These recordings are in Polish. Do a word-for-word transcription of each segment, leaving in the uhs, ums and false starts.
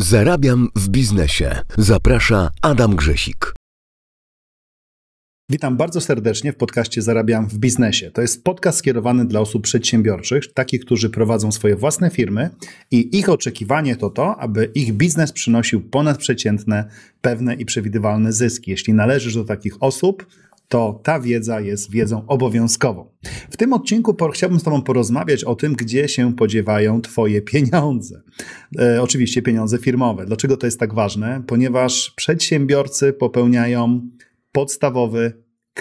Zarabiam w biznesie. Zaprasza Adam Grzesik. Witam bardzo serdecznie w podcaście Zarabiam w biznesie. To jest podcast skierowany dla osób przedsiębiorczych, takich, którzy prowadzą swoje własne firmy i ich oczekiwanie to to, aby ich biznes przynosił ponadprzeciętne, pewne i przewidywalne zyski. Jeśli należysz do takich osób, to ta wiedza jest wiedzą obowiązkową. W tym odcinku chciałbym z Tobą porozmawiać o tym, gdzie się podziewają Twoje pieniądze. E, oczywiście pieniądze firmowe. Dlaczego to jest tak ważne? Ponieważ przedsiębiorcy popełniają podstawowy,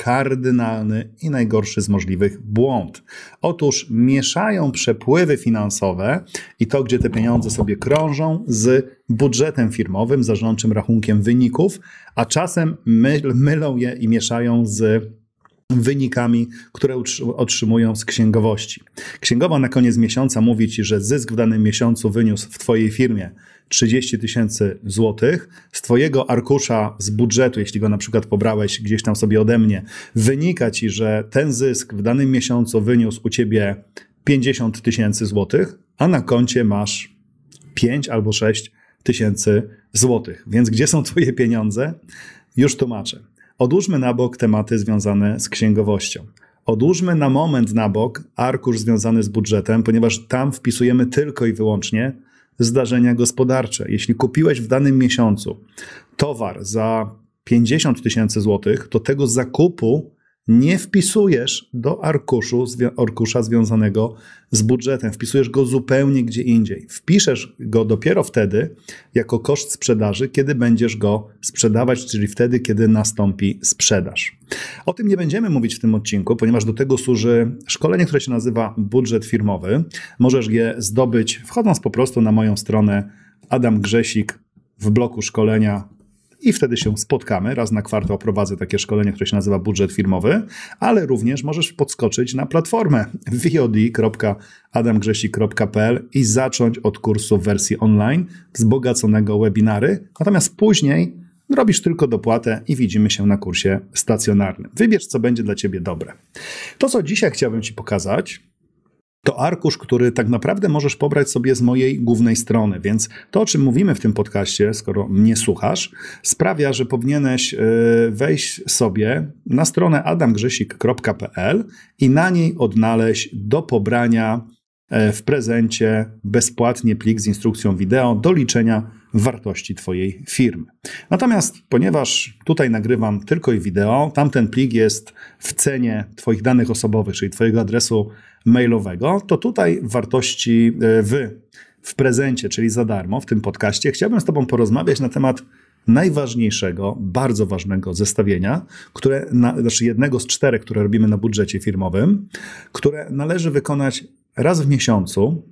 kardynalny i najgorszy z możliwych błąd. Otóż mieszają przepływy finansowe i to, gdzie te pieniądze sobie krążą, z budżetem firmowym, zarządczym rachunkiem wyników, a czasem my, mylą je i mieszają z wynikami, które otrzymują z księgowości. Księgowa na koniec miesiąca mówi Ci, że zysk w danym miesiącu wyniósł w Twojej firmie trzydzieści tysięcy złotych. Z Twojego arkusza z budżetu, jeśli go na przykład pobrałeś gdzieś tam sobie ode mnie, wynika Ci, że ten zysk w danym miesiącu wyniósł u Ciebie pięćdziesiąt tysięcy złotych, a na koncie masz pięć albo sześć tysięcy złotych. Więc gdzie są Twoje pieniądze? Już tłumaczę. Odłóżmy na bok tematy związane z księgowością. Odłóżmy na moment na bok arkusz związany z budżetem, ponieważ tam wpisujemy tylko i wyłącznie zdarzenia gospodarcze. Jeśli kupiłeś w danym miesiącu towar za pięćdziesiąt tysięcy złotych, to tego zakupu nie wpisujesz do arkuszu, arkusza związanego z budżetem. Wpisujesz go zupełnie gdzie indziej. Wpiszesz go dopiero wtedy jako koszt sprzedaży, kiedy będziesz go sprzedawać, czyli wtedy, kiedy nastąpi sprzedaż. O tym nie będziemy mówić w tym odcinku, ponieważ do tego służy szkolenie, które się nazywa Budżet Firmowy. Możesz je zdobyć wchodząc po prostu na moją stronę Adam Grzesik w bloku szkolenia i wtedy się spotkamy. Raz na kwartał prowadzę takie szkolenie, które się nazywa Budżet Firmowy, ale również możesz podskoczyć na platformę w o d kropka adam grzesik kropka p l i zacząć od kursu w wersji online wzbogaconego webinary, natomiast później robisz tylko dopłatę i widzimy się na kursie stacjonarnym. Wybierz, co będzie dla Ciebie dobre. To, co dzisiaj chciałbym Ci pokazać, to arkusz, który tak naprawdę możesz pobrać sobie z mojej głównej strony, więc to, o czym mówimy w tym podcaście, skoro mnie słuchasz, sprawia, że powinieneś wejść sobie na stronę adam grzesik kropka p l i na niej odnaleźć do pobrania w prezencie bezpłatnie plik z instrukcją wideo do liczenia wartości Twojej firmy. Natomiast ponieważ tutaj nagrywam tylko i wideo, tamten plik jest w cenie Twoich danych osobowych, czyli Twojego adresu mailowego, to tutaj wartości w, w prezencie, czyli za darmo w tym podcaście, chciałbym z Tobą porozmawiać na temat najważniejszego, bardzo ważnego zestawienia, które, na, znaczy jednego z czterech, które robimy na budżecie firmowym, które należy wykonać raz w miesiącu,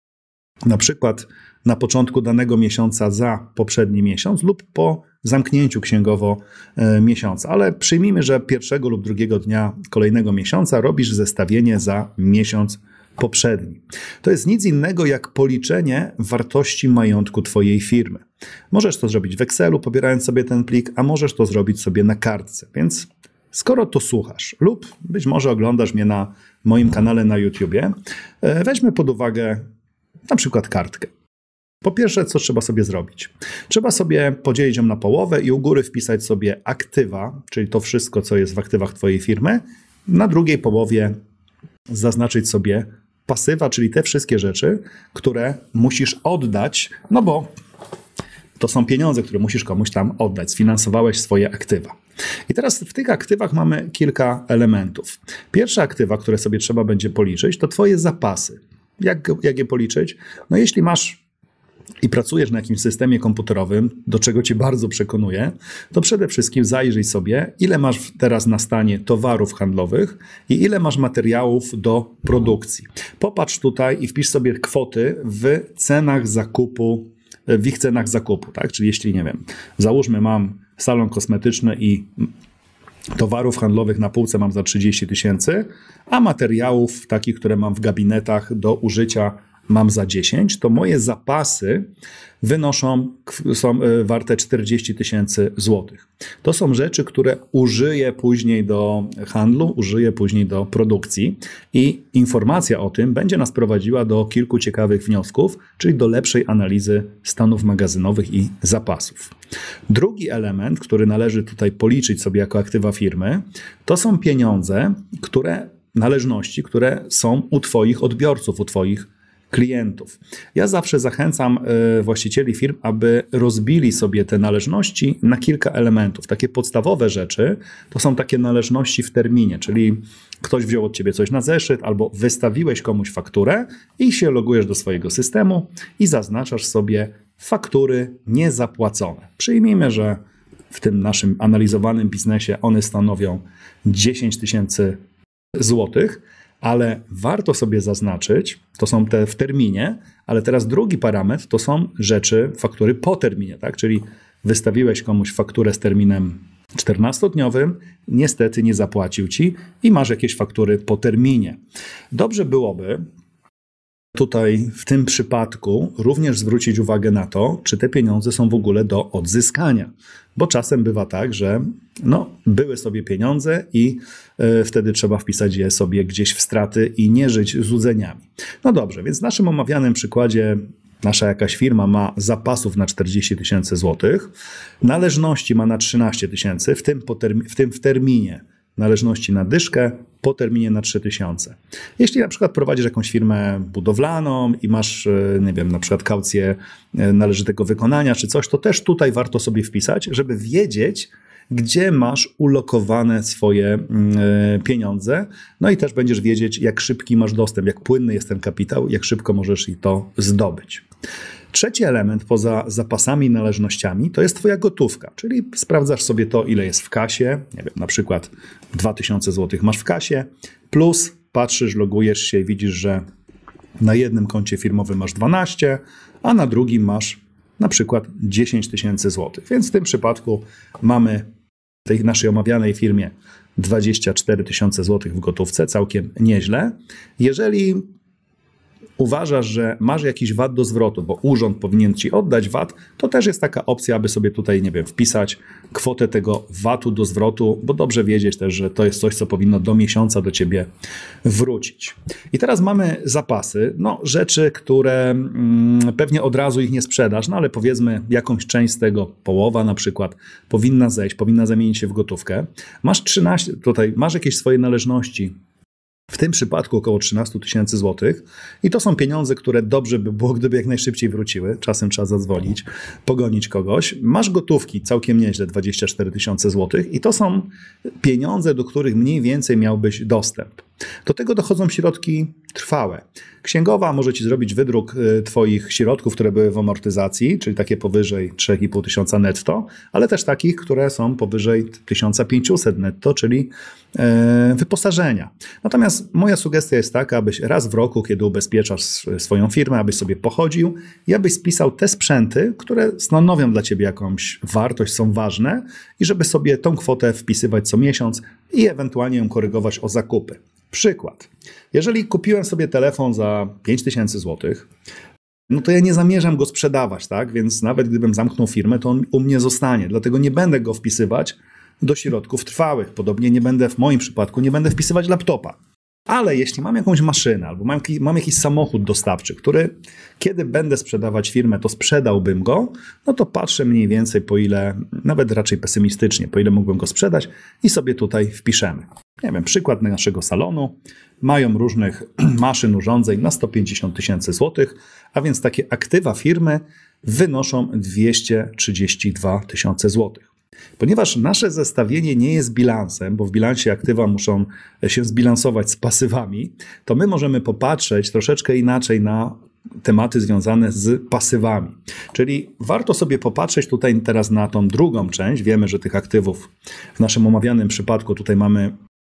na przykład na początku danego miesiąca za poprzedni miesiąc lub po zamknięciu księgowo e, miesiąca. Ale przyjmijmy, że pierwszego lub drugiego dnia kolejnego miesiąca robisz zestawienie za miesiąc poprzedni. To jest nic innego jak policzenie wartości majątku Twojej firmy. Możesz to zrobić w Excelu, pobierając sobie ten plik, a możesz to zrobić sobie na kartce. Więc skoro to słuchasz lub być może oglądasz mnie na moim kanale na YouTubie, e, weźmy pod uwagę na przykład kartkę. Po pierwsze, co trzeba sobie zrobić? Trzeba sobie podzielić ją na połowę i u góry wpisać sobie aktywa, czyli to wszystko, co jest w aktywach Twojej firmy. Na drugiej połowie zaznaczyć sobie pasywa, czyli te wszystkie rzeczy, które musisz oddać, no bo to są pieniądze, które musisz komuś tam oddać. Sfinansowałeś swoje aktywa. I teraz w tych aktywach mamy kilka elementów. Pierwsze aktywa, które sobie trzeba będzie policzyć, to Twoje zapasy. Jak, jak je policzyć? No jeśli masz i pracujesz na jakimś systemie komputerowym, do czego Cię bardzo przekonuję, to przede wszystkim zajrzyj sobie, ile masz teraz na stanie towarów handlowych i ile masz materiałów do produkcji. Popatrz tutaj i wpisz sobie kwoty w cenach zakupu, w ich cenach zakupu, tak? Czyli jeśli, nie wiem, załóżmy mam salon kosmetyczny i towarów handlowych na półce mam za trzydzieści tysięcy, a materiałów takich, które mam w gabinetach do użycia mam za dziesięć, to moje zapasy wynoszą, są warte czterdzieści tysięcy złotych. To są rzeczy, które użyję później do handlu, użyję później do produkcji i informacja o tym będzie nas prowadziła do kilku ciekawych wniosków, czyli do lepszej analizy stanów magazynowych i zapasów. Drugi element, który należy tutaj policzyć sobie jako aktywa firmy, to są pieniądze, które, należności, które są u Twoich odbiorców, u Twoich klientów. Ja zawsze zachęcam właścicieli firm, aby rozbili sobie te należności na kilka elementów. Takie podstawowe rzeczy to są takie należności w terminie, czyli ktoś wziął od ciebie coś na zeszyt albo wystawiłeś komuś fakturę i się logujesz do swojego systemu i zaznaczasz sobie faktury niezapłacone. Przyjmijmy, że w tym naszym analizowanym biznesie one stanowią dziesięć tysięcy złotych, ale warto sobie zaznaczyć, to są te w terminie, ale teraz drugi parametr to są rzeczy, faktury po terminie, tak? Czyli wystawiłeś komuś fakturę z terminem czternastodniowym, niestety nie zapłacił ci i masz jakieś faktury po terminie. Dobrze byłoby tutaj w tym przypadku również zwrócić uwagę na to, czy te pieniądze są w ogóle do odzyskania. Bo czasem bywa tak, że no, były sobie pieniądze i y, wtedy trzeba wpisać je sobie gdzieś w straty i nie żyć złudzeniami. No dobrze, więc w naszym omawianym przykładzie nasza jakaś firma ma zapasów na czterdzieści tysięcy złotych, należności ma na trzynaście tysięcy, w tym, w tym w terminie należności na dyszkę, po terminie na trzy tysiące. Jeśli na przykład prowadzisz jakąś firmę budowlaną i masz, nie wiem, na przykład kaucję należytego wykonania czy coś, to też tutaj warto sobie wpisać, żeby wiedzieć, gdzie masz ulokowane swoje pieniądze. No i też będziesz wiedzieć, jak szybki masz dostęp, jak płynny jest ten kapitał, jak szybko możesz i to zdobyć. Trzeci element poza zapasami i należnościami to jest twoja gotówka, czyli sprawdzasz sobie to, ile jest w kasie, nie wiem, na przykład dwa tysiące złotych masz w kasie, plus patrzysz, logujesz się i widzisz, że na jednym koncie firmowym masz dwanaście, a na drugim masz na przykład dziesięć tysięcy złotych. Więc w tym przypadku mamy w tej naszej omawianej firmie dwadzieścia cztery tysiące złotych w gotówce, całkiem nieźle. Jeżeli uważasz, że masz jakiś V A T do zwrotu, bo urząd powinien ci oddać V A T, to też jest taka opcja, aby sobie tutaj, nie wiem, wpisać kwotę tego V A T u do zwrotu, bo dobrze wiedzieć też, że to jest coś, co powinno do miesiąca do ciebie wrócić. I teraz mamy zapasy, no rzeczy, które mm, pewnie od razu ich nie sprzedasz, no ale powiedzmy jakąś część z tego, połowa na przykład, powinna zejść, powinna zamienić się w gotówkę. Masz trzynaście, tutaj masz jakieś swoje należności, w tym przypadku około trzynaście tysięcy złotych i to są pieniądze, które dobrze by było, gdyby jak najszybciej wróciły. Czasem trzeba zadzwonić, pogonić kogoś. Masz gotówki całkiem nieźle, dwadzieścia cztery tysiące złotych i to są pieniądze, do których mniej więcej miałbyś dostęp. Do tego dochodzą środki trwałe. Księgowa może ci zrobić wydruk twoich środków, które były w amortyzacji, czyli takie powyżej trzy i pół tysiąca netto, ale też takich, które są powyżej tysiąc pięćset netto, czyli e, wyposażenia. Natomiast moja sugestia jest taka, abyś raz w roku, kiedy ubezpieczasz swoją firmę, abyś sobie pochodził i abyś spisał te sprzęty, które stanowią dla ciebie jakąś wartość, są ważne i żeby sobie tą kwotę wpisywać co miesiąc i ewentualnie ją korygować o zakupy. Przykład. Jeżeli kupiłem sobie telefon za pięć tysięcy złotych, no to ja nie zamierzam go sprzedawać, tak? Więc nawet gdybym zamknął firmę, to on u mnie zostanie. Dlatego nie będę go wpisywać do środków trwałych. Podobnie nie będę, w moim przypadku, nie będę wpisywać laptopa. Ale jeśli mam jakąś maszynę albo mam, mam jakiś samochód dostawczy, który kiedy będę sprzedawać firmę, to sprzedałbym go, no to patrzę mniej więcej po ile, nawet raczej pesymistycznie, po ile mógłbym go sprzedać i sobie tutaj wpiszemy. Nie wiem, przykład naszego salonu. Mają różnych maszyn, urządzeń na sto pięćdziesiąt tysięcy złotych, a więc takie aktywa firmy wynoszą dwieście trzydzieści dwa tysiące złotych. Ponieważ nasze zestawienie nie jest bilansem, bo w bilansie aktywa muszą się zbilansować z pasywami, to my możemy popatrzeć troszeczkę inaczej na tematy związane z pasywami. Czyli warto sobie popatrzeć tutaj teraz na tą drugą część. Wiemy, że tych aktywów w naszym omawianym przypadku tutaj mamy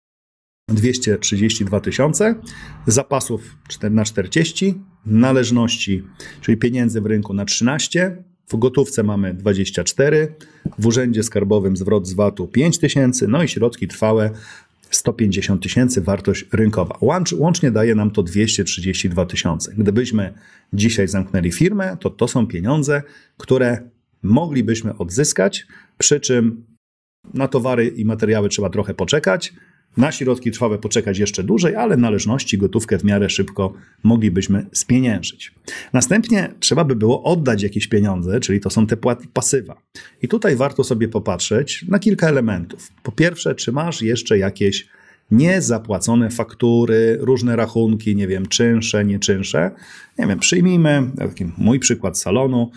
dwieście trzydzieści dwa tysiące, zapasów na czterdzieści, należności, czyli pieniędzy w rynku na trzynaście, w gotówce mamy dwadzieścia cztery, w urzędzie skarbowym zwrot z V A T u pięć tysięcy, no i środki trwałe sto pięćdziesiąt tysięcy wartość rynkowa. Łącz, łącznie daje nam to dwieście trzydzieści dwa tysiące. Gdybyśmy dzisiaj zamknęli firmę, to to są pieniądze, które moglibyśmy odzyskać, przy czym na towary i materiały trzeba trochę poczekać, na środki trwałe poczekać jeszcze dłużej, ale należności, gotówkę w miarę szybko moglibyśmy spieniężyć. Następnie trzeba by było oddać jakieś pieniądze, czyli to są te płaty pasywa. I tutaj warto sobie popatrzeć na kilka elementów. Po pierwsze, czy masz jeszcze jakieś niezapłacone faktury, różne rachunki, nie wiem, czynsze, nieczynsze. Nie wiem, przyjmijmy taki mój przykład salonu.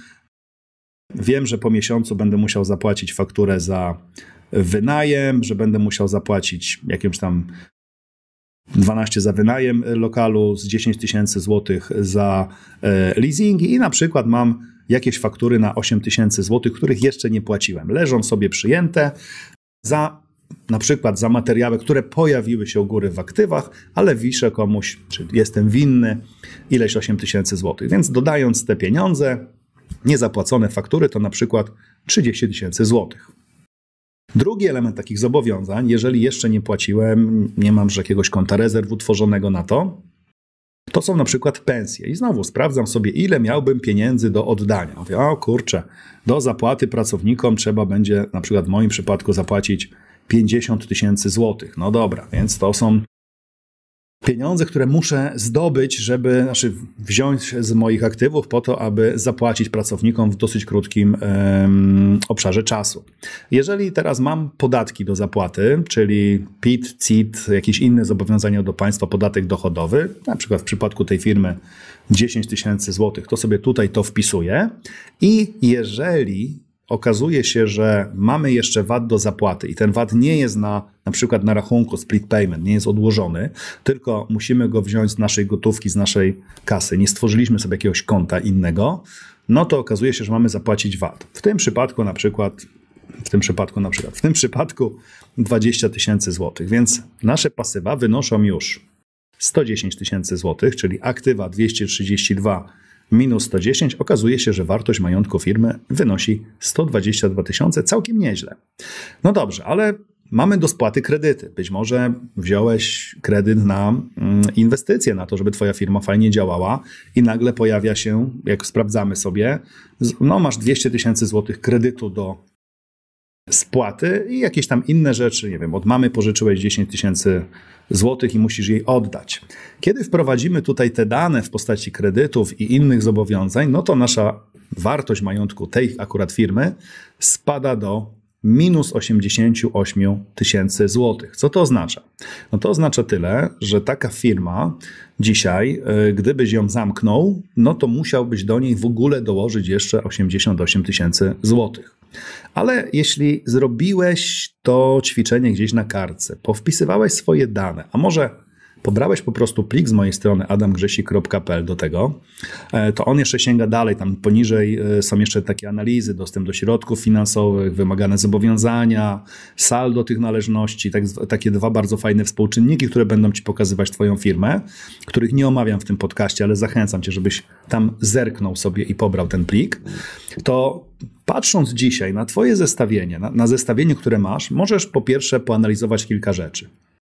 Wiem, że po miesiącu będę musiał zapłacić fakturę za wynajem, że będę musiał zapłacić jakimś tam dwanaście za wynajem lokalu, z dziesięć tysięcy złotych za leasingi i na przykład mam jakieś faktury na osiem tysięcy złotych, których jeszcze nie płaciłem. Leżą sobie przyjęte za na przykład za materiały, które pojawiły się u góry w aktywach, ale wiszę komuś, czy jestem winny ileś osiem tysięcy złotych. Więc dodając te pieniądze, niezapłacone faktury to na przykład trzydzieści tysięcy złotych. Drugi element takich zobowiązań, jeżeli jeszcze nie płaciłem, nie mam jakiegoś konta rezerw utworzonego na to, to są na przykład pensje. I znowu sprawdzam sobie, ile miałbym pieniędzy do oddania. Mówię, o kurczę, do zapłaty pracownikom trzeba będzie, na przykład w moim przypadku, zapłacić pięćdziesiąt tysięcy złotych. No dobra, więc to są pieniądze, które muszę zdobyć, żeby, znaczy wziąć z moich aktywów po to, aby zapłacić pracownikom w dosyć krótkim um, obszarze czasu. Jeżeli teraz mam podatki do zapłaty, czyli P I T, C I T, jakieś inne zobowiązania do państwa, podatek dochodowy, na przykład w przypadku tej firmy dziesięć tysięcy złotych, to sobie tutaj to wpisuję i jeżeli okazuje się, że mamy jeszcze V A T do zapłaty i ten V A T nie jest na, na przykład na rachunku split payment, nie jest odłożony, tylko musimy go wziąć z naszej gotówki, z naszej kasy, nie stworzyliśmy sobie jakiegoś konta innego, no to okazuje się, że mamy zapłacić V A T. W tym przypadku na przykład, w tym przypadku na przykład, w tym przypadku dwadzieścia tysięcy złotych, więc nasze pasywa wynoszą już sto dziesięć tysięcy złotych, czyli aktywa dwieście trzydzieści dwa minus sto dziesięć, okazuje się, że wartość majątku firmy wynosi sto dwadzieścia dwa tysiące, całkiem nieźle. No dobrze, ale mamy do spłaty kredyty. Być może wziąłeś kredyt na inwestycje, na to, żeby twoja firma fajnie działała i nagle pojawia się, jak sprawdzamy sobie, no masz dwieście tysięcy złotych kredytu do spłaty i jakieś tam inne rzeczy, nie wiem, od mamy pożyczyłeś dziesięć tysięcy złotych i musisz jej oddać. Kiedy wprowadzimy tutaj te dane w postaci kredytów i innych zobowiązań, no to nasza wartość majątku tej akurat firmy spada do minus osiemdziesiąt osiem tysięcy złotych. Co to oznacza? No to oznacza tyle, że taka firma dzisiaj, gdybyś ją zamknął, no to musiałbyś do niej w ogóle dołożyć jeszcze osiemdziesiąt osiem tysięcy złotych. Ale jeśli zrobiłeś to ćwiczenie gdzieś na kartce, powpisywałeś swoje dane, a może pobrałeś po prostu plik z mojej strony adam grzesik kropka p l do tego, to on jeszcze sięga dalej, tam poniżej są jeszcze takie analizy, dostęp do środków finansowych, wymagane zobowiązania, saldo tych należności, tak, takie dwa bardzo fajne współczynniki, które będą ci pokazywać twoją firmę, których nie omawiam w tym podcaście, ale zachęcam cię, żebyś tam zerknął sobie i pobrał ten plik. To patrząc dzisiaj na twoje zestawienie, na, na zestawieniu, które masz, możesz po pierwsze poanalizować kilka rzeczy.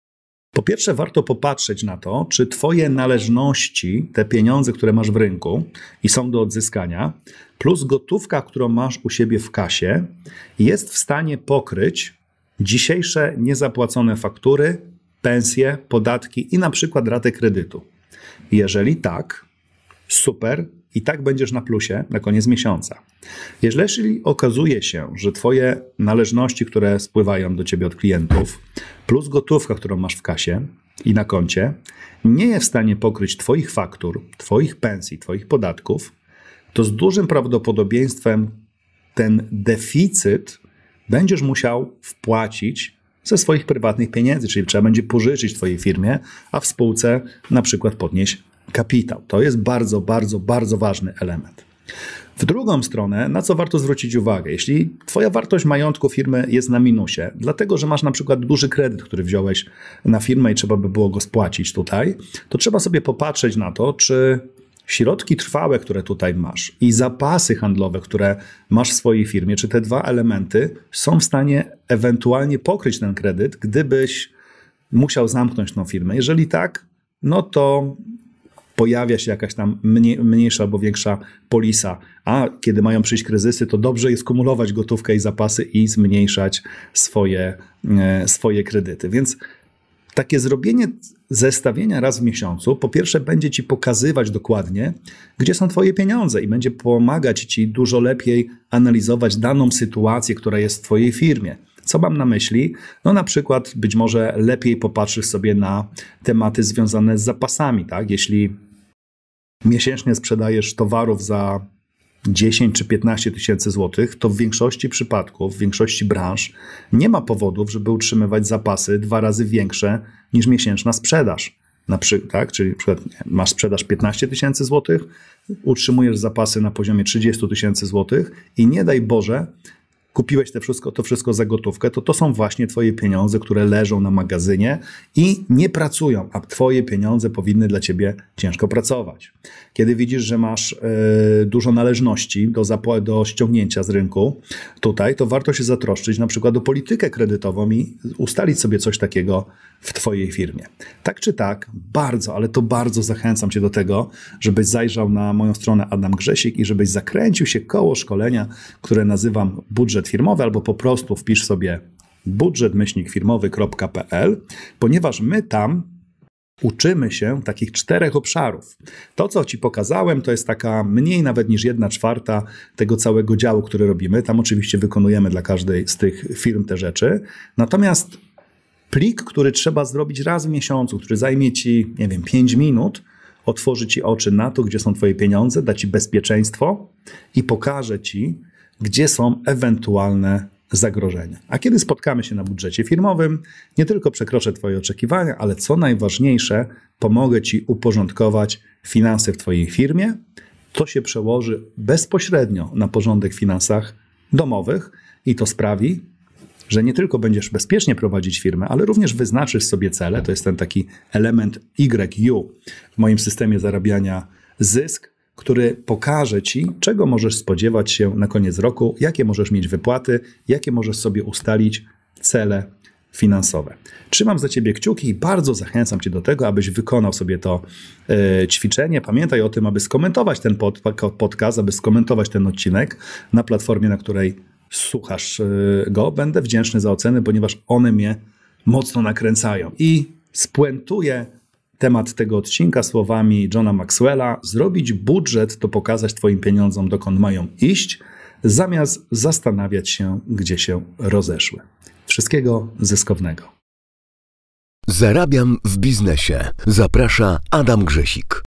Po pierwsze, warto popatrzeć na to, czy twoje należności, te pieniądze, które masz w rynku i są do odzyskania, plus gotówka, którą masz u siebie w kasie, jest w stanie pokryć dzisiejsze niezapłacone faktury, pensje, podatki i na przykład ratę kredytu. Jeżeli tak, super, i tak będziesz na plusie na koniec miesiąca. Jeżeli okazuje się, że twoje należności, które spływają do ciebie od klientów, plus gotówka, którą masz w kasie i na koncie, nie jest w stanie pokryć twoich faktur, twoich pensji, twoich podatków, to z dużym prawdopodobieństwem ten deficyt będziesz musiał wpłacić ze swoich prywatnych pieniędzy, czyli trzeba będzie pożyczyć twojej firmie, a w spółce na przykład podnieść kapitał. To jest bardzo, bardzo, bardzo ważny element. W drugą stronę, na co warto zwrócić uwagę, jeśli twoja wartość majątku firmy jest na minusie, dlatego że masz na przykład duży kredyt, który wziąłeś na firmę i trzeba by było go spłacić tutaj, to trzeba sobie popatrzeć na to, czy środki trwałe, które tutaj masz i zapasy handlowe, które masz w swojej firmie, czy te dwa elementy są w stanie ewentualnie pokryć ten kredyt, gdybyś musiał zamknąć tą firmę? Jeżeli tak, no to pojawia się jakaś tam mniej, mniejsza albo większa polisa. A kiedy mają przyjść kryzysy, to dobrze jest kumulować gotówkę i zapasy i zmniejszać swoje, e, swoje kredyty. Więc takie zrobienie zestawienia raz w miesiącu, po pierwsze będzie ci pokazywać dokładnie, gdzie są twoje pieniądze i będzie pomagać ci dużo lepiej analizować daną sytuację, która jest w twojej firmie. Co mam na myśli? No na przykład być może lepiej popatrzysz sobie na tematy związane z zapasami, tak? Jeśli miesięcznie sprzedajesz towarów za dziesięć czy piętnaście tysięcy złotych, to w większości przypadków, w większości branż nie ma powodów, żeby utrzymywać zapasy dwa razy większe niż miesięczna sprzedaż. Na przykład, tak? Czyli na przykład masz sprzedaż piętnaście tysięcy złotych, utrzymujesz zapasy na poziomie trzydzieści tysięcy złotych i nie daj Boże, kupiłeś te wszystko, to wszystko za gotówkę, to to są właśnie twoje pieniądze, które leżą na magazynie i nie pracują, a twoje pieniądze powinny dla ciebie ciężko pracować. Kiedy widzisz, że masz y, dużo należności do, zapł- do ściągnięcia z rynku tutaj, to warto się zatroszczyć na przykład o politykę kredytową i ustalić sobie coś takiego w twojej firmie. Tak czy tak, bardzo, ale to bardzo zachęcam cię do tego, żebyś zajrzał na moją stronę Adam Grzesik i żebyś zakręcił się koło szkolenia, które nazywam Budżet Firmowy, albo po prostu wpisz sobie budżet myślnik firmowy kropka p l, ponieważ my tam uczymy się takich czterech obszarów. To, co ci pokazałem, to jest taka mniej nawet niż jedna czwarta tego całego działu, który robimy. Tam oczywiście wykonujemy dla każdej z tych firm te rzeczy. Natomiast plik, który trzeba zrobić raz w miesiącu, który zajmie ci, nie wiem, pięć minut, otworzy ci oczy na to, gdzie są twoje pieniądze, da ci bezpieczeństwo i pokaże ci, gdzie są ewentualne zagrożenia. A kiedy spotkamy się na budżecie firmowym, nie tylko przekroczę twoje oczekiwania, ale co najważniejsze, pomogę ci uporządkować finanse w twojej firmie. To się przełoży bezpośrednio na porządek w finansach domowych i to sprawi, że nie tylko będziesz bezpiecznie prowadzić firmę, ale również wyznaczysz sobie cele. To jest ten taki element Y U w moim systemie zarabiania zysk, który pokaże ci, czego możesz spodziewać się na koniec roku, jakie możesz mieć wypłaty, jakie możesz sobie ustalić cele finansowe. Trzymam za ciebie kciuki i bardzo zachęcam cię do tego, abyś wykonał sobie to e, ćwiczenie. Pamiętaj o tym, aby skomentować ten pod, podcast, aby skomentować ten odcinek na platformie, na której słuchasz go. Będę wdzięczny za oceny, ponieważ one mnie mocno nakręcają. I spuentuję temat tego odcinka słowami Johna Maxwella. Zrobić budżet to pokazać twoim pieniądzom, dokąd mają iść, zamiast zastanawiać się, gdzie się rozeszły. Wszystkiego zyskownego. Zarabiam w biznesie. Zaprasza Adam Grzesik.